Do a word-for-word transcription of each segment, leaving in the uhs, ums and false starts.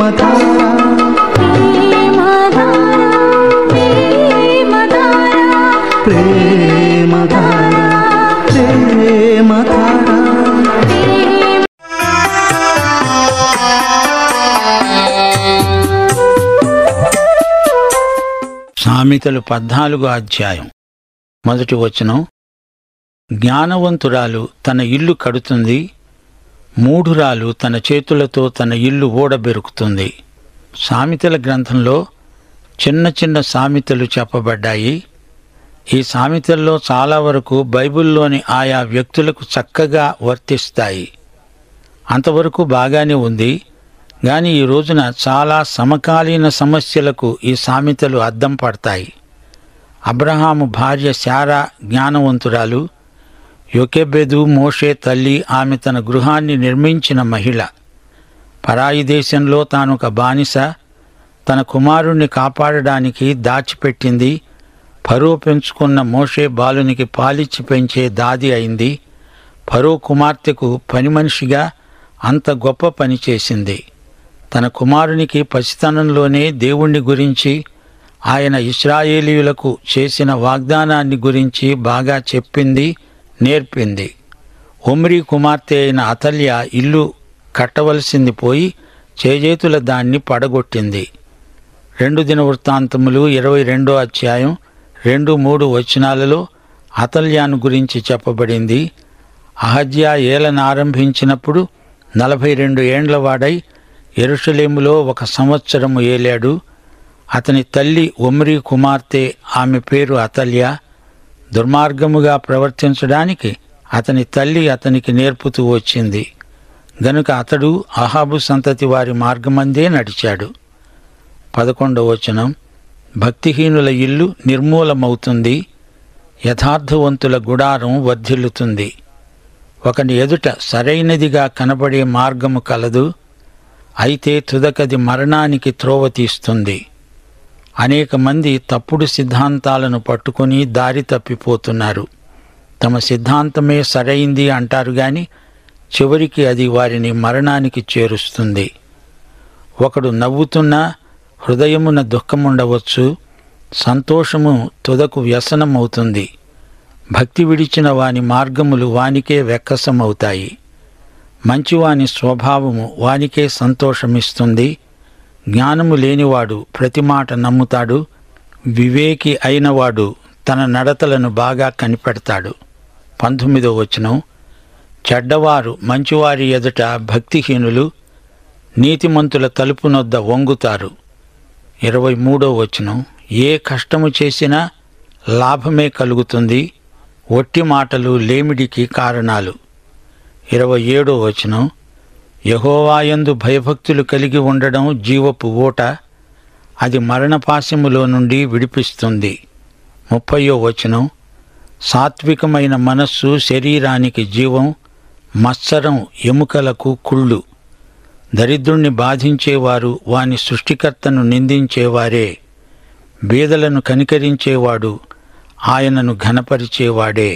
సామెతలు పద్నాలుగో అధ్యాయం మొదటి వచనం. జ్ఞానవంతురాలు తన ఇల్లు కడుతుంది, మూఢురాలు తన చేతులతో తన ఇల్లు ఊడబెరుకుతుంది. సామెతల గ్రంథంలో చిన్న చిన్న సామెతలు చెప్పబడ్డాయి. ఈ సామెతల్లో చాలా వరకు బైబిల్లోని ఆయా వ్యక్తులకు చక్కగా వర్తిస్తాయి. అంతవరకు బాగానే ఉంది. గాని ఈ రోజున చాలా సమకాలీన సమస్యలకు ఈ సామెతలు అద్దం పడతాయి. అబ్రహాము భార్య శారా జ్ఞానవంతురాలు. యోకెబెదు మోషే తల్లి. ఆమె తన గృహాన్ని నిర్మించిన మహిళ. పరాయి దేశంలో తానొక బానిస. తన కుమారుణ్ణి కాపాడడానికి దాచిపెట్టింది. ఫరో పెంచుకున్న మోషే బాలునికి పాలిచ్చి పెంచే దాది అయింది. ఫరో కుమార్తెకు పని మనిషిగా అంత గొప్ప పని చేసింది. తన కుమారునికి పసితనంలోనే దేవుణ్ణి గురించి, ఆయన ఇశ్రాయేలీయులకు చేసిన వాగ్దానాన్ని గురించి బాగా చెప్పింది, నేర్పింది. ఒమ్రీ కుమార్తె అయిన అతల్య ఇల్లు కట్టవలసింది పోయి చేజేతుల దాన్ని పడగొట్టింది. రెండు దినవృత్తాంతములు ఇరవై రెండో అధ్యాయం రెండు మూడు వచనాలలో అతల్యాను గురించి చెప్పబడింది. అహజ్యా ఏలనారంభించినప్పుడు నలభై రెండు ఏండ్లవాడై యెరూషలేములో ఒక సంవత్సరము ఏలాడు. అతని తల్లి ఒమ్రీ కుమార్తె, ఆమె పేరు అతల్య. దుర్మార్గముగా ప్రవర్తించడానికి అతని తల్లి అతనికి నేర్పుతూ వచ్చింది గనుక అతడు అహాబు సంతతి వారి మార్గమందే నడిచాడు. పదకొండవ వచనం. భక్తిహీనుల ఇల్లు నిర్మూలమవుతుంది, యథార్థవంతుల గుడారం వర్ధిల్లుతుంది. ఒకని ఎదుట సరైనదిగా కనబడే మార్గము కలదు, అయితే తుదకది మరణానికి త్రోవ తీస్తుంది. అనేక మంది తప్పుడు సిద్ధాంతాలను పట్టుకుని దారి తప్పిపోతున్నారు. తమ సిద్ధాంతమే సరైంది అంటారు గాని చివరికి అది వారిని మరణానికి చేరుస్తుంది. ఒకడు నవ్వుతున్నా హృదయమున దుఃఖముండవచ్చు, సంతోషము తుదకు వ్యసనమవుతుంది. భక్తి విడిచిన వాని మార్గములు వానికే వెక్కసమవుతాయి. మంచివాని స్వభావము వానికే సంతోషమిస్తుంది. జ్ఞానము లేనివాడు ప్రతి మాట నమ్ముతాడు, వివేకి అయినవాడు తన నడతలను బాగా కనిపెడతాడు. పంతొమ్మిదో వచనం. చెడ్డవారు మంచివారి ఎదుట భక్తిహీనులు, నీతిమంతుల తలుపునొద్ద వంగుతారు. ఇరవై మూడో వచనం. ఏ కష్టము చేసినా లాభమే కలుగుతుంది, ఒట్టి మాటలు లేమిడికి కారణాలు. ఇరవై ఏడో వచనం. యెహోవాయందు భయభక్తులు కలిగి ఉండడం జీవపు ఊట, అది మరణపాశములో నుండి విడిపిస్తుంది. ముప్పయో వచనం. సాత్వికమైన మనస్సు శరీరానికి జీవం, మత్సరం ఎముకలకు కుళ్ళు. దరిద్రుణ్ణి బాధించేవారు వాని సృష్టికర్తను నిందించేవారే. బీదలను కనికరించేవాడు ఆయనను ఘనపరిచేవాడే.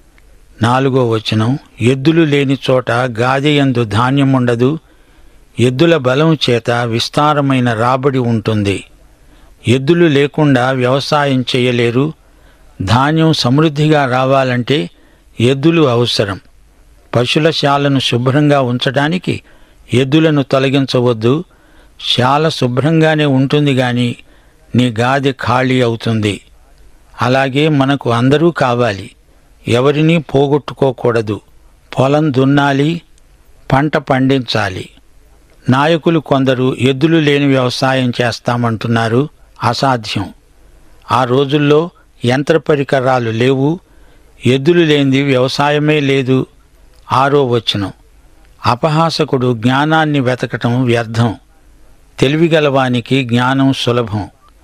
నాలుగో వచనం. ఎద్దులు లేని చోట గాదెయందు ధాన్యముండదు, ఎద్దుల బలం చేత విస్తారమైన రాబడి ఉంటుంది. ఎద్దులు లేకుండా వ్యవసాయం చేయలేరు. ధాన్యం సమృద్ధిగా రావాలంటే ఎద్దులు అవసరం. పశుల శాలను శుభ్రంగా ఉంచడానికి ఎద్దులను తొలగించవద్దు. శాల శుభ్రంగానే ఉంటుంది గాని నీ గాదె ఖాళీ అవుతుంది. అలాగే మనకు అందరూ కావాలి, ఎవరినీ పోగొట్టుకోకూడదు. పొలం దున్నాలి, పంట పండించాలి. నాయకులు కొందరు ఎద్దులు లేని వ్యవసాయం చేస్తామంటున్నారు. అసాధ్యం. ఆ రోజుల్లో యంత్ర పరికరాలు లేవు, ఎద్దులు లేనిది వ్యవసాయమే లేదు. ఆరో వచనం. అపహాసకుడు జ్ఞానాన్ని వెతకటం వ్యర్థం, తెలివిగలవానికి జ్ఞానం సులభం.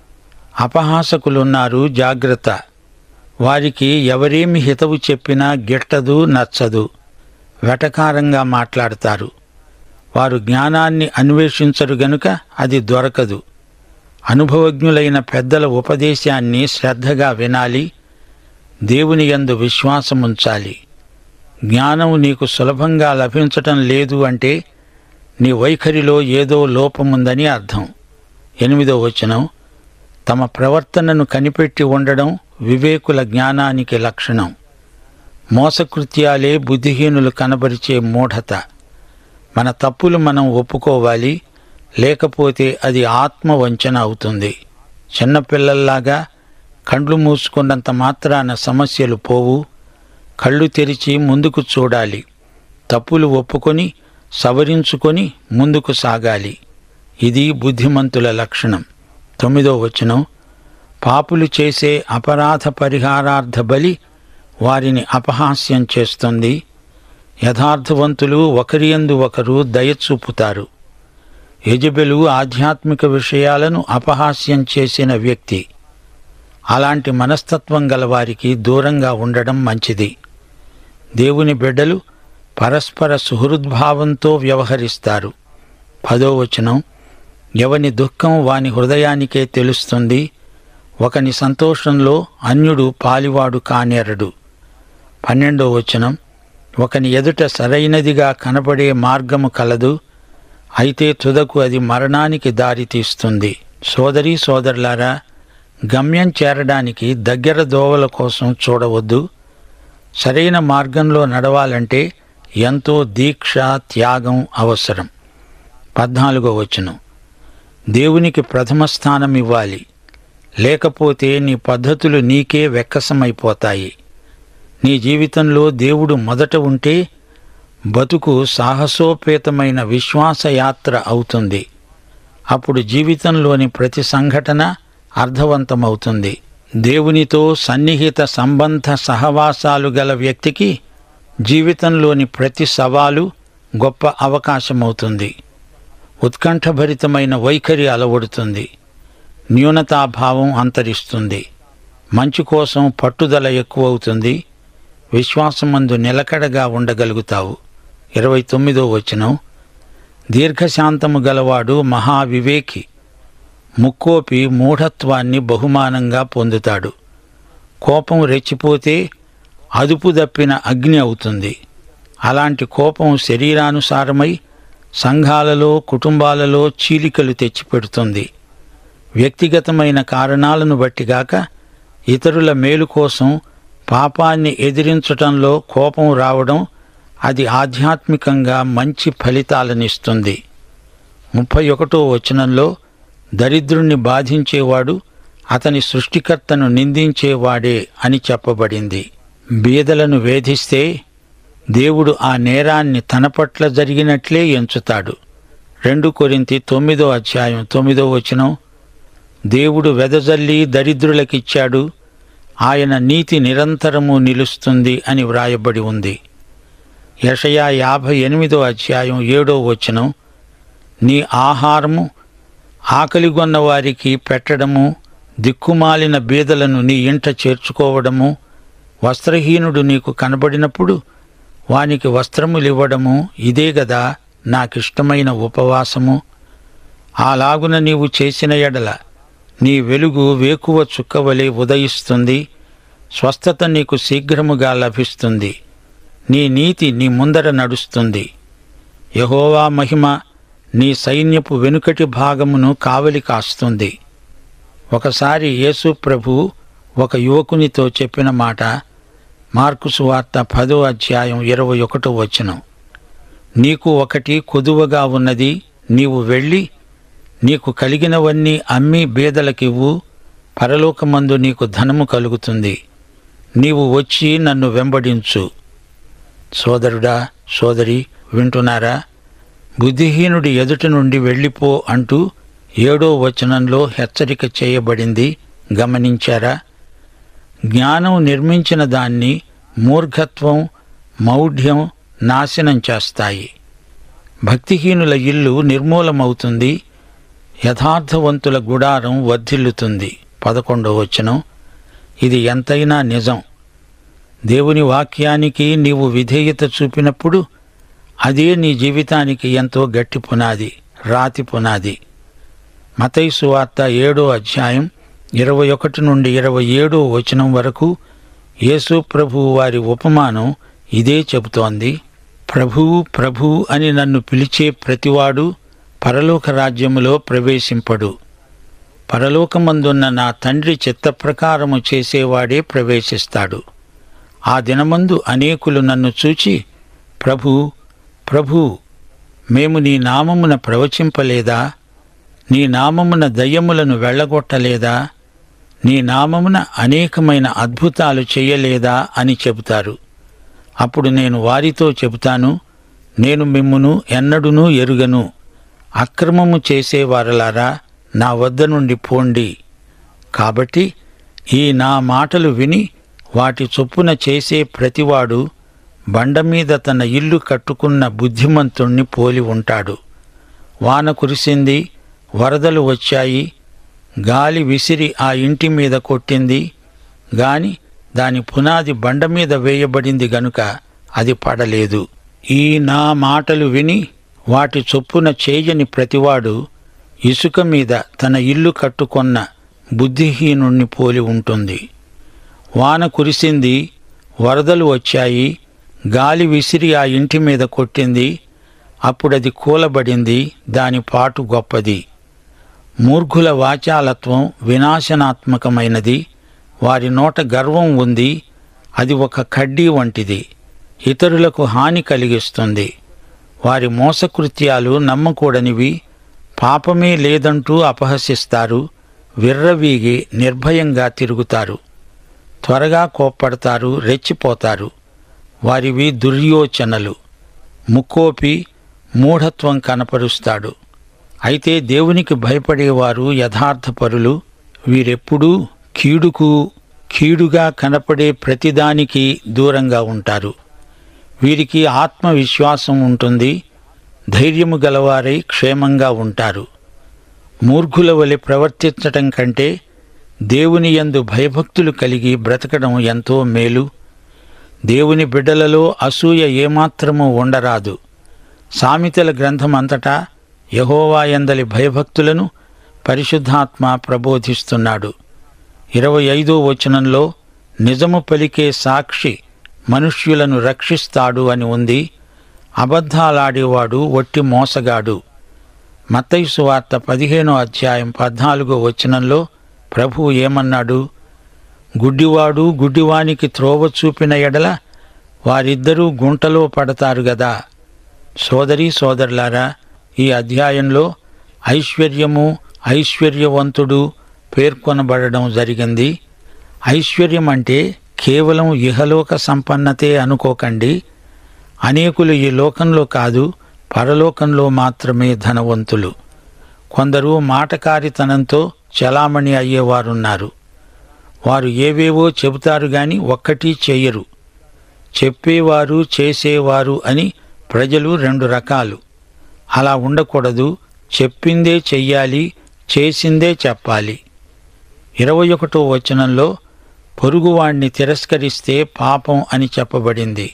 అపహాసకులున్నారు, జాగ్రత్త. వారికి ఎవరేమి హితవు చెప్పినా గిట్టదు, నచ్చదు. వెటకారంగా మాట్లాడతారు. వారు జ్ఞానాన్ని అన్వేషించరు గనుక అది దొరకదు. అనుభవజ్ఞులైన పెద్దల ఉపదేశాన్ని శ్రద్ధగా వినాలి, దేవుని యందు విశ్వాసముంచాలి. జ్ఞానం నీకు సులభంగా లభించటం లేదు అంటే నీ వైఖరిలో ఏదో లోపముందని అర్థం. ఎనిమిదో వచనం, తమ ప్రవర్తనను కనిపెట్టి ఉండడం వివేకుల జ్ఞానానికి లక్షణం. మోసకృత్యాలే బుద్ధిహీనులు కనబరిచే మూఢత. మన తప్పులు మనం ఒప్పుకోవాలి, లేకపోతే అది ఆత్మవంచన అవుతుంది. చిన్నపిల్లల్లాగా కండ్లు మూసుకున్నంత మాత్రాన సమస్యలు పోవు. కళ్ళు తెరిచి ముందుకు చూడాలి. తప్పులు ఒప్పుకొని సవరించుకొని ముందుకు సాగాలి. ఇది బుద్ధిమంతుల లక్షణం. తొమ్మిదో వచనం, పాపులు చేసే అపరాధ పరిహారార్థ బలి వారిని అపహాస్యం చేస్తుంది. యథార్థవంతులు ఒకరియందు ఒకరు దయచూపుతారు. యెజెబెలు ఆధ్యాత్మిక విషయాలను అపహాస్యం చేసిన వ్యక్తి. అలాంటి మనస్తత్వం గలవారికి దూరంగా ఉండడం మంచిది. దేవుని బిడ్డలు పరస్పర సుహృద్భావంతో వ్యవహరిస్తారు. పదో వచనం, ఎవని దుఃఖం వాని హృదయానికే తెలుస్తుంది. ఒకని సంతోషంలో అన్యుడు పాలివాడు కానేరడు. పన్నెండో వచనం, ఒకని ఎదుట సరైనదిగా కనబడే మార్గము కలదు, అయితే తుదకు అది మరణానికి దారితీస్తుంది. సోదరీ సోదరులారా, గమ్యం చేరడానికి దగ్గర దోవల కోసం చూడవద్దు. సరైన మార్గంలో నడవాలంటే ఎంతో దీక్ష, త్యాగం అవసరం. పద్నాలుగో వచనం, దేవునికి ప్రథమ స్థానం ఇవ్వాలి, లేకపోతే నీ పద్ధతులు నీకే వెక్కసమైపోతాయి. నీ జీవితంలో దేవుడు మొదట ఉంటే బతుకు సాహసోపేతమైన విశ్వాసయాత్ర అవుతుంది. అప్పుడు జీవితంలోని ప్రతి సంఘటన అర్థవంతమవుతుంది. దేవునితో సన్నిహిత సంబంధ సహవాసాలు గల వ్యక్తికి జీవితంలోని ప్రతి సవాలు గొప్ప అవకాశమవుతుంది. ఉత్కంఠభరితమైన వైఖరి అలవడుతుంది. న్యూనతాభావం అంతరిస్తుంది. మంచి కోసం పట్టుదల ఎక్కువవుతుంది. విశ్వాసమందు నిలకడగా ఉండగలుగుతావు. ఇరవై తొమ్మిదో వచనం, దీర్ఘశాంతము గలవాడు మహావివేకి, ముక్కోపి మూఢత్వాన్ని బహుమానంగా పొందుతాడు. కోపం రెచ్చిపోతే అదుపు దప్పిన అగ్ని అవుతుంది. అలాంటి కోపం శరీరానుసారమై సంఘాలలో, కుటుంబాలలో చీలికలు తెచ్చిపెడుతుంది. వ్యక్తిగతమైన కారణాలను బట్టిగాక ఇతరుల మేలు కోసం పాపాన్ని ఎదిరించటంలో కోపం రావడం, అది ఆధ్యాత్మికంగా మంచి ఫలితాలనిస్తుంది. ముప్పై ఒకటో వచనంలో, దరిద్రుణ్ణి బాధించేవాడు అతని సృష్టికర్తను నిందించేవాడే అని చెప్పబడింది. బీదలను వేధిస్తే దేవుడు ఆ నేరాన్ని తన పట్ల జరిగినట్లే ఎంచుతాడు. రెండు కొరింథీ తొమ్మిదో అధ్యాయం తొమ్మిదో వచనం, దేవుడు వెదజల్లి దరిద్రులకిచ్చాడు, ఆయన నీతి నిరంతరము నిలుస్తుంది అని వ్రాయబడి ఉంది. యెషయా యాభై ఎనిమిదో అధ్యాయం ఏడో వచనం, నీ ఆహారము ఆకలిగొన్న వారికి పెట్టడము, దిక్కుమాలిన బీదలను నీ ఇంట చేర్చుకోవడము, వస్త్రహీనుడు నీకు కనబడినప్పుడు వానికి వస్త్రములివ్వడము, ఇదే గదా నాకిష్టమైన ఉపవాసము. అలాగున నీవు చేసిన ఎడల నీ వెలుగు వేకువ చుక్కవలే ఉదయిస్తుంది, స్వస్థత నీకు శీఘ్రముగా లభిస్తుంది, నీ నీతి నీ ముందర నడుస్తుంది. యెహోవా మహిమ నీ సైన్యపు వెనుకటి భాగమును కావలి కాస్తుంది. ఒకసారి యేసు ప్రభువు ఒక యువకునితో చెప్పిన మాట మార్కు సువార్త పదో అధ్యాయం ఇరవై ఒకటో వచనం, నీకు ఒకటి కొదువగా ఉన్నది, నీవు వెళ్ళి నీకు కలిగినవన్నీ అమ్మి బీదలకివ్వు, పరలోకమందు నీకు ధనము కలుగుతుంది. నీవు వచ్చి నన్ను వెంబడించు. సోదరుడా, సోదరి, వింటున్నారా? బుద్ధిహీనుడి ఎదుట నుండి వెళ్ళిపో అంటూ ఏడో వచనంలో హెచ్చరిక చేయబడింది. గమనించారా? జ్ఞానం నిర్మించిన దాన్ని మూర్ఘత్వం, మౌఢ్యం నాశనం చేస్తాయి. భక్తిహీనుల ఇల్లు నిర్మూలమవుతుంది, యథార్థవంతుల గుడారం వర్ధిల్లుతుంది. పదకొండో వచనం, ఇది ఎంతైనా నిజం. దేవుని వాక్యానికి నీవు విధేయత చూపినప్పుడు అదే నీ జీవితానికి ఎంతో గట్టి పునాది, రాతి పునాది. మత్తయి సువార్త ఏడో అధ్యాయం ఇరవై ఒకటి నుండి ఇరవై ఏడో వచనం వరకు యేసు ప్రభువు వారి ఉపమానం ఇదే చెబుతోంది. ప్రభూ ప్రభూ అని నన్ను పిలిచే ప్రతివాడు పరలోక రాజ్యములో ప్రవేశింపడు. పరలోకమందున్న నా తండ్రి చిత్తప్రకారము చేసేవాడే ప్రవేశిస్తాడు. ఆ దినమందు అనేకులు నన్ను చూచి, ప్రభూ ప్రభూ, మేము నీ నామమున ప్రవచింపలేదా? నీ నామమున దయ్యములను వెళ్ళగొట్టలేదా? నీ నామమున అనేకమైన అద్భుతాలు చెయ్యలేదా అని చెబుతారు. అప్పుడు నేను వారితో చెబుతాను, నేను మిమ్మును ఎన్నడూనూ ఎరుగను. అక్రమము చేసేవారలారా, నా వద్ద నుండి పోండి. కాబట్టి ఈ నా మాటలు విని వాటి చొప్పున చేసే ప్రతివాడు బండమీద తన ఇల్లు కట్టుకున్న బుద్ధిమంతుణ్ణి పోలి ఉంటాడు. వాన కురిసింది, వరదలు వచ్చాయి, గాలి విసిరి ఆ ఇంటి మీద కొట్టింది. గాని దాని పునాది బండమీద వేయబడింది గనుక అది పడలేదు. ఈ నా మాటలు విని వాటి చొప్పున చేయని ప్రతివాడు ఇసుక మీద తన ఇల్లు కట్టుకొన్న బుద్ధిహీనుణ్ణి పోలి ఉంటుంది. వాన కురిసింది, వరదలు వచ్చాయి, గాలి విసిరి ఆ ఇంటి మీద కొట్టింది. అప్పుడది కూలబడింది, దాని పాటు గొప్పది. మూర్ఖుల వాచాలత్వం వినాశనాత్మకమైనది. వారి నోట గర్వం ఉంది, అది ఒక కడ్డీ వంటిది, ఇతరులకు హాని కలిగిస్తుంది. వారి మోసకృత్యాలు నమ్మకూడనివి, పాపమే లేదంటూ అపహసిస్తారు. విర్రవీగి నిర్భయంగా తిరుగుతారు. త్వరగా కోప్పడతారు, రెచ్చిపోతారు. వారివి దుర్యోచనలు. ముక్కోపి మూఢత్వం కనపరుస్తాడు. అయితే దేవునికి భయపడేవారు యథార్థపరులు. వీరెప్పుడూ కీడుకు కీడుగా కనపడే ప్రతిదానికి దూరంగా ఉంటారు. వీరికి ఆత్మవిశ్వాసం ఉంటుంది. ధైర్యము గలవారై క్షేమంగా ఉంటారు. మూర్ఖుల వలె ప్రవర్తించటం కంటే దేవుని యందు భయభక్తులు కలిగి బ్రతకడం ఎంతో మేలు. దేవుని బిడ్డలలో అసూయ ఏమాత్రమూ ఉండరాదు. సామెతల గ్రంథం అంతటా యెహోవా యందలి భయభక్తులను పరిశుద్ధాత్మ ప్రబోధిస్తున్నాడు. ఇరవై ఐదో వచనంలో నిజము పలికే సాక్షి మనుష్యులను రక్షిస్తాడు అని ఉంది. అబద్ధాలాడేవాడు వట్టి మోసగాడు. మత్తయి సువార్త పదిహేనో అధ్యాయం పద్నాలుగో వచనంలో ప్రభువు ఏమన్నాడు? గుడ్డివాడు గుడ్డివానికి త్రోవ చూపిన ఎడల వారిద్దరూ గుంటలో పడతారు గదా. సోదరీ సోదరులారా, ఈ అధ్యాయంలో ఐశ్వర్యము, ఐశ్వర్యవంతుడు పేర్కొనబడడం జరిగింది. ఐశ్వర్యం అంటే కేవలం ఇహలోక సంపన్నతే అనుకోకండి. అనేకులు ఈ లోకంలో కాదు, పరలోకంలో మాత్రమే ధనవంతులు. కొందరు మాటకారితనంతో చలామణి అయ్యేవారున్నారు. వారు ఏవేవో చెబుతారు గాని ఒక్కటీ చెయ్యరు. చెప్పేవారు, చేసేవారు అని ప్రజలు రెండు రకాలు. అలా ఉండకూడదు. చెప్పిందే చెయ్యాలి, చేసిందే చెప్పాలి. ఇరవై ఒకటో వచనంలో పొరుగువాణ్ణి తిరస్కరిస్తే పాపం అని చెప్పబడింది.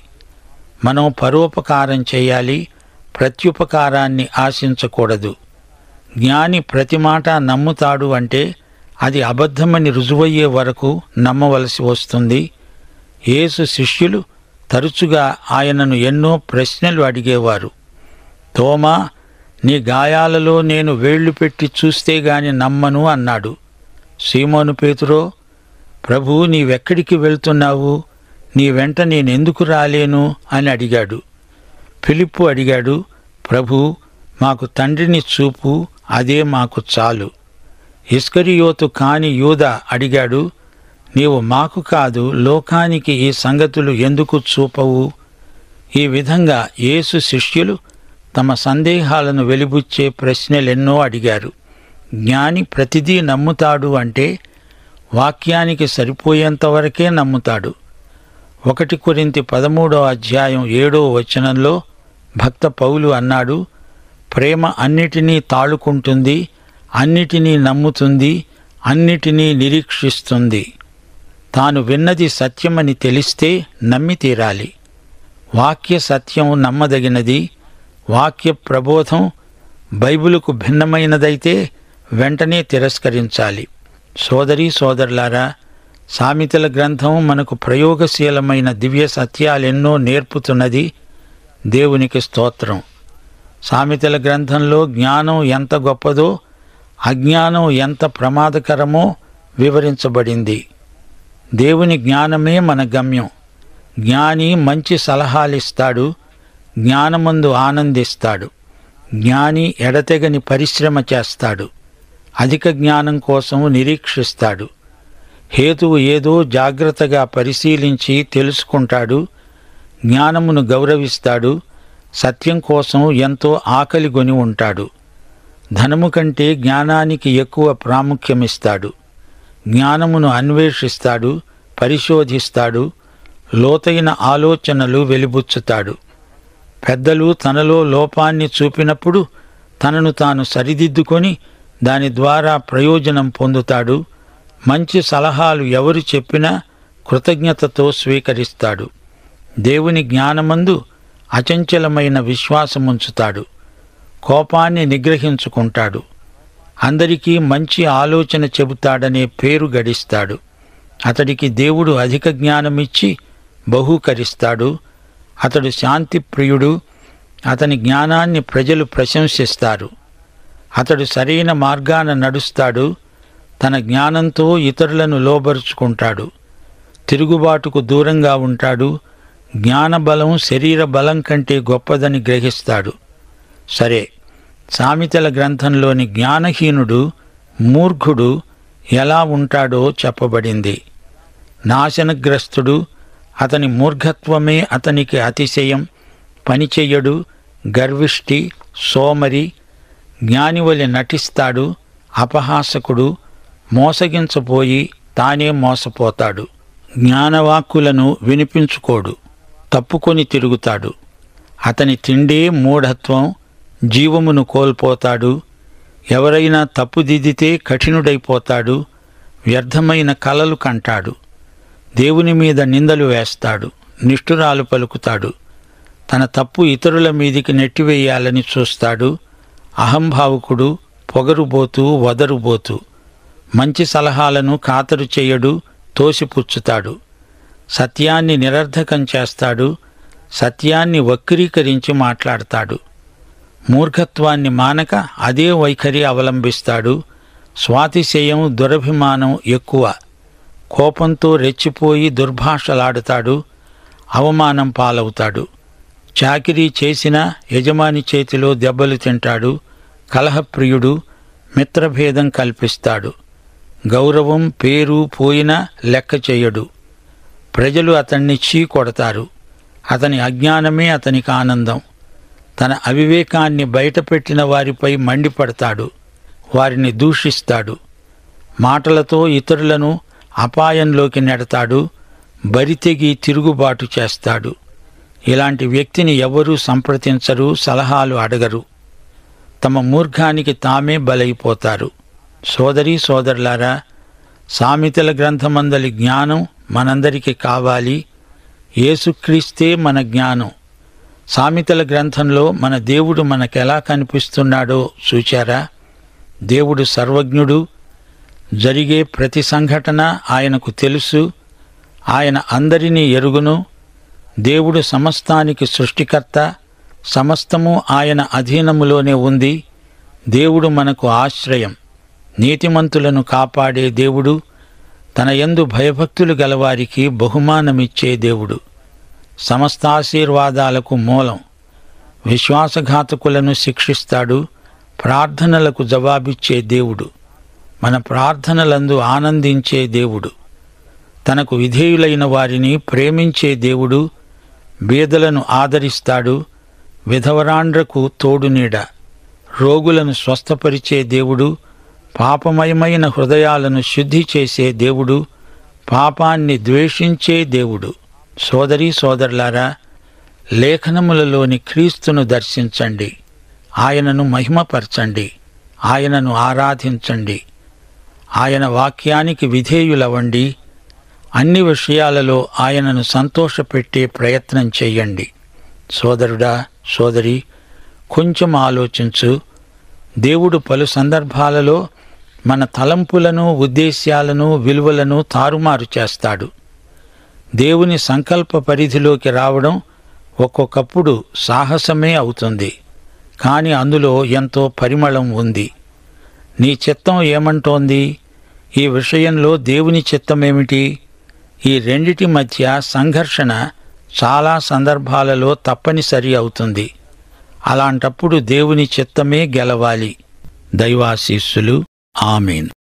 మనం పరోపకారం చేయాలి, ప్రత్యుపకారాన్ని ఆశించకూడదు. జ్ఞాని ప్రతి మాట నమ్ముతాడు అంటే అది అబద్ధమని రుజువయ్యే వరకు నమ్మవలసి వస్తుంది. యేసు శిష్యులు తరచుగా ఆయనను ఎన్నో ప్రశ్నలు అడిగేవారు. తోమా, నీ గాయాలలో నేను వేళ్లు పెట్టి చూస్తే గాని నమ్మను అన్నాడు. సీమోను పేతురో, ప్రభూ, నీవెక్కడికి వెళ్తున్నావు? నీ వెంట నేనెందుకు రాలేను అని అడిగాడు. ఫిలిప్పు అడిగాడు, ప్రభూ, మాకు తండ్రిని చూపు, అదే మాకు చాలు. ఇస్కరియోతు కాని యూదా అడిగాడు, నీవు మాకు కాదు లోకానికి ఈ సంగతులు ఎందుకు చూపవు? ఈ విధంగా యేసు శిష్యులు తమ సందేహాలను వెలిబుచ్చే ప్రశ్నలెన్నో అడిగారు. జ్ఞాని ప్రతిదీ నమ్ముతాడు అంటే వాక్యానికి సరిపోయేంతవరకే నమ్ముతాడు. ఒకటి కొరింథీ పదమూడో అధ్యాయం ఏడో వచనంలో భక్త పౌలు అన్నాడు, ప్రేమ అన్నిటినీ తాళుకుంటుంది, అన్నిటినీ నమ్ముతుంది, అన్నిటినీ నిరీక్షిస్తుంది. తాను విన్నది సత్యమని తెలిస్తే నమ్మి తీరాలి. వాక్య సత్యం నమ్మదగినది. వాక్య ప్రబోధం బైబిలుకు భిన్నమైనదైతే వెంటనే తిరస్కరించాలి. సోదరీ సోదరులారా, సామెతల గ్రంథం మనకు ప్రయోగశీలమైన దివ్య సత్యాలెన్నో నేర్పుతున్నది. దేవునికి స్తోత్రం. సామెతల గ్రంథంలో జ్ఞానం ఎంత గొప్పదో, అజ్ఞానం ఎంత ప్రమాదకరమో వివరించబడింది. దేవుని జ్ఞానమే మన గమ్యం. జ్ఞాని మంచి సలహాలిస్తాడు, జ్ఞానమందు ఆనందిస్తాడు. జ్ఞాని ఎడతెగని పరిశ్రమ చేస్తాడు, అధిక జ్ఞానం కోసం నిరీక్షిస్తాడు. హేతువు ఏదో జాగ్రత్తగా పరిశీలించి తెలుసుకుంటాడు, జ్ఞానమును గౌరవిస్తాడు, సత్యం కోసం ఎంతో ఆకలిగొని ఉంటాడు. ధనము కంటే జ్ఞానానికి ఎక్కువ ప్రాముఖ్యమిస్తాడు. జ్ఞానమును అన్వేషిస్తాడు, పరిశోధిస్తాడు, లోతైన ఆలోచనలు వెలిబుచ్చుతాడు. పెద్దలు తనలో లోపాన్ని చూపినప్పుడు తనను తాను సరిదిద్దుకొని దాని ద్వారా ప్రయోజనం పొందుతాడు. మంచి సలహాలు ఎవరు చెప్పినా కృతజ్ఞతతో స్వీకరిస్తాడు. దేవుని జ్ఞానమందు అచంచలమైన విశ్వాసముంచుతాడు. కోపాన్ని నిగ్రహించుకుంటాడు. అందరికీ మంచి ఆలోచన చెబుతాడనే పేరు గడిస్తాడు. అతడికి దేవుడు అధిక జ్ఞానమిచ్చి బహూకరిస్తాడు. అతడు శాంతిప్రియుడు. అతని జ్ఞానాన్ని ప్రజలు ప్రశంసిస్తారు. అతడు సరైన మార్గాన నడుస్తాడు. తన జ్ఞానంతో ఇతరులను లోబరుచుకుంటాడు. తిరుగుబాటుకు దూరంగా ఉంటాడు. జ్ఞానబలం శరీర బలం కంటే గొప్పదని గ్రహిస్తాడు. సరే, సామెతల గ్రంథంలోని జ్ఞానహీనుడు, మూర్ఖుడు ఎలా ఉంటాడో చెప్పబడింది. నాశనగ్రస్తుడు, అతని మూర్ఖత్వమే అతనికి అతిశయం. పనిచెయ్యడు, గర్విష్టి, సోమరి, జ్ఞానివలె నటిస్తాడు, అపహాసకుడు, మోసగించబోయి తానే మోసపోతాడు. జ్ఞానవాక్కులను వినిపించుకోడు, తప్పుకొని తిరుగుతాడు. అతని తిండే మూఢత్వం, జీవమును కోల్పోతాడు. ఎవరైనా తప్పుదిద్దితే కఠినుడైపోతాడు. వ్యర్థమైన కలలు కంటాడు. దేవుని మీద నిందలు వేస్తాడు, నిష్ఠురాలు పలుకుతాడు. తన తప్పు ఇతరుల మీదికి నెట్టివేయాలని చూస్తాడు. అహంభావుకుడు, పొగరుబోతూ, వదరుబోతూ. మంచి సలహాలను ఖాతరు చేయడు, తోసిపుచ్చుతాడు. సత్యాన్ని నిరర్ధకం చేస్తాడు. సత్యాన్ని వక్రీకరించి మాట్లాడతాడు. మూర్ఖత్వాన్ని మానక అదే వైఖరి అవలంబిస్తాడు. స్వాతిశయం, దురభిమానం ఎక్కువ. కోపంతో రెచ్చిపోయి దుర్భాషలాడుతాడు. అవమానం పాలవుతాడు. చాకిరీ చేసినా యజమాని చేతిలో దెబ్బలు తింటాడు. కలహప్రియుడు, మిత్రభేదం కల్పిస్తాడు. గౌరవం, పేరు పోయినా లెక్క చేయడు. ప్రజలు అతన్ని చీకొడతారు. అతని అజ్ఞానమే అతనికి ఆనందం. తన అవివేకాన్ని బయటపెట్టిన వారిపై మండిపడతాడు. వారిని దూషిస్తాడు. మాటలతో ఇతరులను అపాయంలోకి నెడతాడు. బరితెగి తిరుగుబాటు చేస్తాడు. ఇలాంటి వ్యక్తిని ఎవరూ సంప్రదించరు, సలహాలు అడగరు. తమ మూర్ఖానికి తామే బలైపోతారు. సోదరీ సోదరులారా, సామెతల గ్రంథమందలి జ్ఞానం మనందరికీ కావాలి. యేసుక్రీస్తే మన జ్ఞానం. సామెతల గ్రంథంలో మన దేవుడు మనకెలా కనిపిస్తున్నాడో చూచారా? దేవుడు సర్వజ్ఞుడు. జరిగే ప్రతి సంఘటన ఆయనకు తెలుసు. ఆయన అందరినీ ఎరుగును. దేవుడు సమస్తానికి సృష్టికర్త. సమస్తము ఆయన అధీనములోనే ఉంది. దేవుడు మనకు ఆశ్రయం. నీతిమంతులను కాపాడే దేవుడు. తన యందు భయభక్తులు గలవారికి బహుమానమిచ్చే దేవుడు. సమస్తాశీర్వాదాలకు మూలం. విశ్వాసఘాతకులను శిక్షిస్తాడు. ప్రార్థనలకు జవాబిచ్చే దేవుడు. మన ప్రార్థనలందు ఆనందించే దేవుడు. తనకు విధేయులైన వారిని ప్రేమించే దేవుడు. బీదలను ఆదరిస్తాడు. విధవరాండ్రకు తోడునీడ. రోగులను స్వస్థపరిచే దేవుడు. పాపమయమైన హృదయాలను శుద్ధి చేసే దేవుడు. పాపాన్ని ద్వేషించే దేవుడు. సోదరీ సోదరులారా, లేఖనములలోని క్రీస్తును దర్శించండి. ఆయనను మహిమపరచండి. ఆయనను ఆరాధించండి. ఆయన వాక్యానికి విధేయులవండి. అన్ని విషయాలలో ఆయనను సంతోషపెట్టే ప్రయత్నం చెయ్యండి. సోదరుడా, సోదరి, కొంచెం ఆలోచించు. దేవుడు పలు సందర్భాలలో మన తలంపులను, ఉద్దేశ్యాలను, విలువలను తారుమారు చేస్తాడు. దేవుని సంకల్ప పరిధిలోకి రావడం ఒక్కొక్కప్పుడు సాహసమే అవుతుంది, కాని అందులో ఎంతో పరిమళం ఉంది. నీ చిత్తం ఏమంటోంది? ఈ విషయంలో దేవుని చిత్తమేమిటి? ఈ రెండిటి మధ్య సంఘర్షణ చాలా సందర్భాలలో తప్పనిసరి అవుతుంది. అలాంటప్పుడు దేవుని చిత్తమే గెలవాలి. దైవాశీస్సులు. ఆమేన్.